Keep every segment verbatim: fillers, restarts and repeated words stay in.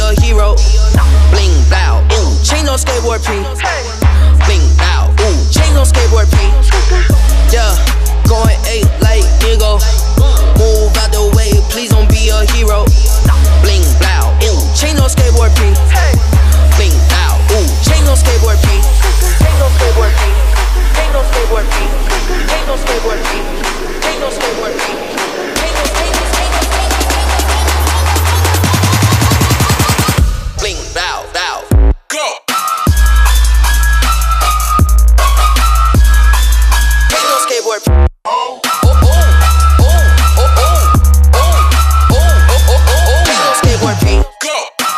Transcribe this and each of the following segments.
a hero. Bling blow, ooh, chain on skateboard P. Bling blow, ooh, chain on skateboard P. Yeah, going eight like nigga. Move out the way, please don't be a hero. Bling blow, ooh, chain on skateboard P. Bling blow, ooh, chain on skateboard P. Chain on skateboard P. Chain on skateboard P. Chain on skateboard P. Chain on skateboard P. Chain on skateboard P. Bling, bow, bow, go! Chain on skateboard. Oh, oh, oh, oh, oh, oh, oh, oh, oh, oh, oh. Chain on skateboard P. Go!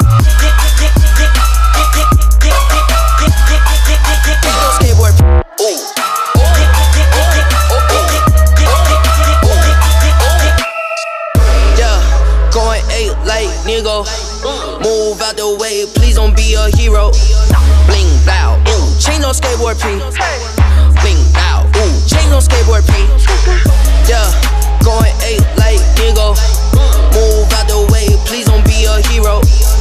Chain on skateboard. Ooh. Like nigga, move out the way, please don't be a hero. Bling blow, ooh, chain on skateboard P. Bling blow, ooh, chain on skateboard P. Yeah, going eight like nigga, move out the way, please don't be a hero.